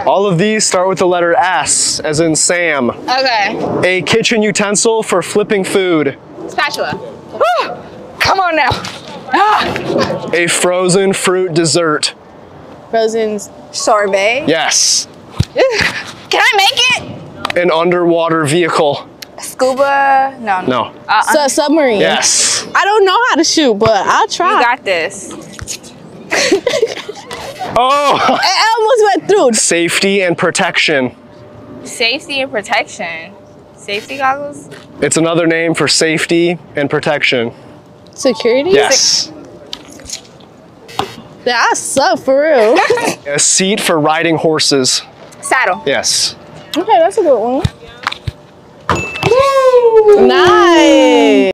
All of these start with the letter S, as in Sam. Okay. A kitchen utensil for flipping food. Spatula. Come on now. A frozen fruit dessert. Frozen sorbet. Yes. Can I make it? An underwater vehicle. Scuba? No. No. Submarine. Yes. I don't know how to shoot, but I'll try. You got this. Oh! I almost went through. Safety and protection. Safety and protection. Safety goggles? It's another name for safety and protection. Security? Yes. I suck for real. A seat for riding horses. Saddle. Yes. Okay, that's a good one. Nice.